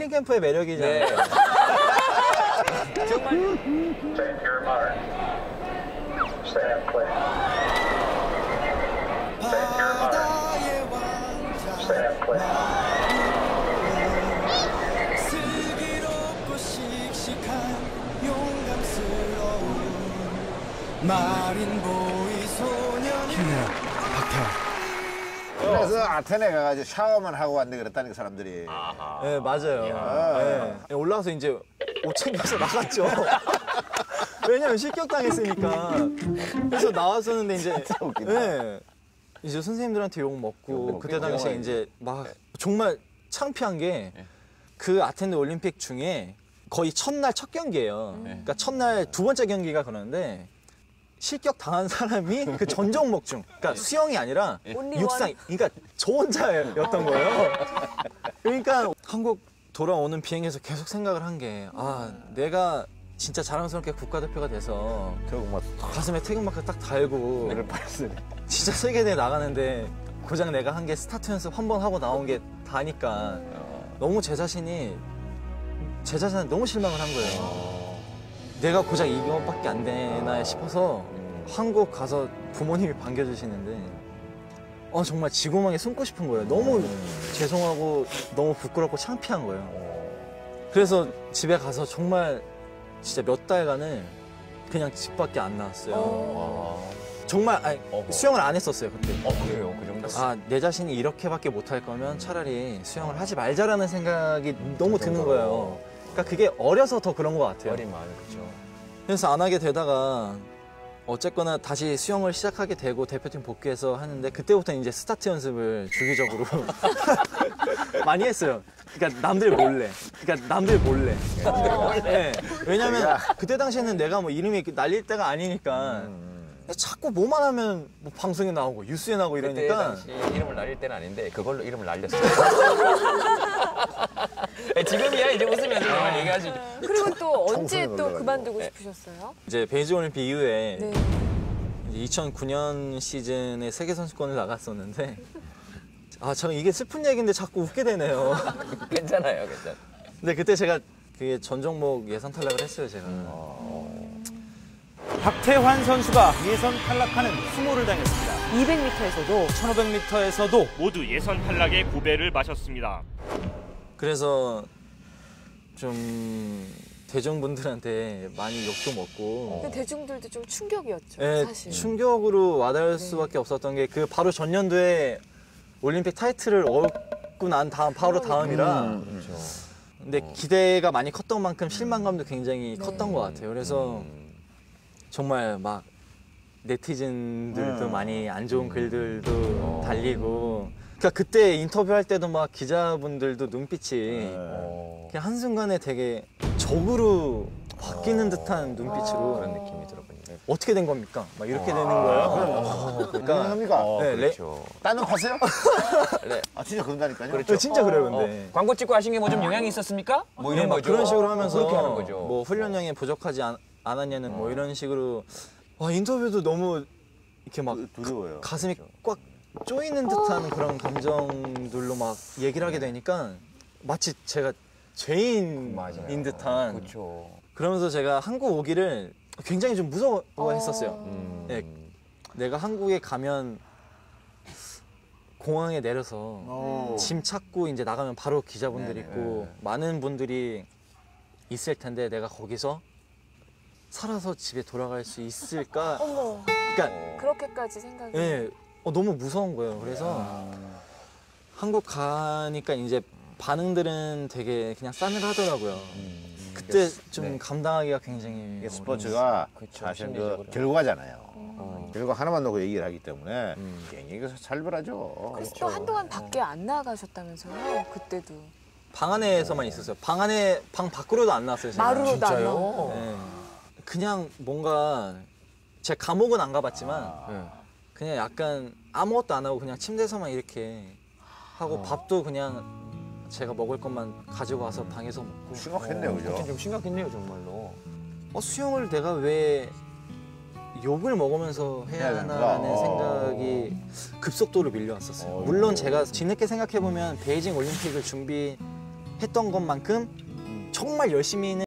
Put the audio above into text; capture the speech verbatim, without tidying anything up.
트레이닝 캠프의 매력이잖아요. 네. 정말. 힘내라, 박태환. 그래서 아테네 가가지고 샤워만 하고 왔네 그랬다는 그 사람들이. 아하. 네, 맞아요. 네. 올라와서 이제 옷 챙겨서 나갔죠. 왜냐면 실격당했으니까. 그래서 나왔었는데 이제 네. 이제 선생님들한테 욕 먹고 그때 당시에 이제 막 정말 창피한 게 그 아테네 올림픽 중에 거의 첫날 첫 경기예요. 그러니까 첫날 두 번째 경기가 그러는데 실격 당한 사람이 그 전 종목 중, 그러니까 수영이 아니라 육상, 그러니까 저 혼자였던 거예요. 그러니까 한국 돌아오는 비행에서 계속 생각을 한 게, 아, 내가 진짜 자랑스럽게 국가대표가 돼서 가슴에 태극마크 딱 달고 진짜 세계대회 나가는데 고작 내가 한 게 스타트 연습 한 번 하고 나온 게 다니까 너무 제 자신이 제 자신한테 너무 실망을 한 거예요. 내가 고작 이것밖에 안 되나 싶어서 한국 가서 부모님이 반겨주시는데 어, 정말 지구멍에 숨고 싶은 거예요. 너무 죄송하고 너무 부끄럽고 창피한 거예요. 그래서 집에 가서 정말 진짜 몇 달간을 그냥 집 밖에 안 나왔어요. 정말 아니, 수영을 안 했었어요 그때. 어 그래요? 그 정도? 아, 내 자신이 이렇게밖에 못할 거면 차라리 수영을 하지 말자라는 생각이 너무 드는 거예요. 그러니까 그게 어려서 더 그런 것 같아요. 어린 마음이 그렇죠. 그래서 안 하게 되다가 어쨌거나 다시 수영을 시작하게 되고 대표팀 복귀해서 하는데 그때부터 이제 스타트 연습을 주기적으로 많이 했어요. 그러니까 남들 몰래. 그러니까 남들 몰래. 네. 왜냐면 그때 당시에는 내가 뭐 이름이 날릴 때가 아니니까 자꾸 뭐만 하면 뭐 방송에 나오고 뉴스에 나오고 이러니까 그때 당시 이름을 날릴 때는 아닌데 그걸로 이름을 날렸어요. 지금이야 이제 웃으면서 정말 얘기하지. 그리고 또 언제 또 그만두고 싶으셨어요? 이제 베이징 올림픽 이후에 네. 이제 이천구 년 시즌에 세계 선수권을 나갔었는데 아, 저 이게 슬픈 얘기인데 자꾸 웃게 되네요. 괜찮아요, 괜찮아요. 근데 그때 제가 그게 전 종목 예선 탈락을 했어요, 제가. 음. 박태환 선수가 예선 탈락하는 수모를 당했습니다. 이백 미터에서도 천오백 미터에서도 모두 예선 탈락의 고배를 마셨습니다. 그래서 좀 대중분들한테 많이 욕도 먹고. 근데 대중들도 좀 충격이었죠, 네, 사실. 충격으로 와닿을 네. 수밖에 없었던 게 그 바로 전년도에 올림픽 타이틀을 얻고 난 다음 바로 다음이라. 음, 그렇죠. 근데 기대가 많이 컸던 만큼 실망감도 굉장히 네. 컸던 것 같아요. 그래서 정말 막 네티즌들도 음. 많이 안 좋은 글들도 어. 달리고. 그러니까 그때 인터뷰할 때도 막 기자분들도 눈빛이 어. 그냥 한순간에 되게 적으로 바뀌는 듯한 눈빛으로 그런 느낌이 들었군요. 어떻게 된 겁니까? 막 이렇게 되는 거예요. 그러니까 합니까? 어, 네, 그렇죠. 딴 놈 파세요? 네. 아 진짜 그런다니까요. 그렇죠. 진짜 그래요, 근데. 어, 광고 찍고 하신 게 뭐 좀 영향이 있었습니까? 뭐 네, 이런 막 거죠. 그런 식으로 하면서 그렇게 하는 거죠. 뭐 훈련량이 부족하지 않, 않았냐는 뭐 이런 식으로 와, 인터뷰도 너무 이렇게 막 두려워요. 가슴이 꽉 쪼이는 듯한 그런 감정들로 막 얘기를 하게 되니까 마치 제가 죄인인 맞아요. 듯한. 그렇죠. 그러면서 제가 한국 오기를 굉장히 좀 무서워했었어요. 음. 네, 내가 한국에 가면 공항에 내려서 오. 짐 찾고 이제 나가면 바로 기자분들 네네. 있고 많은 분들이 있을 텐데 내가 거기서 살아서 집에 돌아갈 수 있을까? 어머, 그러니까 그렇게까지 생각이. 예, 어, 너무 무서운 거예요. 그래서 한국 가니까 이제 반응들은 되게 그냥 싸늘하더라고요. 음. 그때 좀 네. 감당하기가 굉장히 이게 스포츠가 그렇죠, 사실 그 심리적으로. 결과잖아요. 어. 결과 하나만 놓고 얘기를 하기 때문에 음. 굉장히 살벌하죠. 그래서 또 한동안 밖에 안 나가셨다면서요? 그때도. 방 안에서만 있었어요. 방 안에 방 밖으로도 안 나왔어요. 제가. 마루로도 안 진짜요? 나오고. 네. 그냥 뭔가 제가 감옥은 안 가봤지만 네. 그냥 약간 아무것도 안 하고 그냥 침대에서만 이렇게 하고 밥도 그냥 제가 먹을 것만 가지고 와서 방에서 먹고. 심각했네요, 그때 그죠? 좀 심각했네요, 정말로. 어, 수영을 내가 왜 욕을 먹으면서 해야 해야 하나라는 되는가? 생각이 급속도로 밀려왔었어요. 어, 물론 어. 제가 뒤늦게 생각해보면 베이징 올림픽을 준비하기 했던 것만큼 정말 열심히는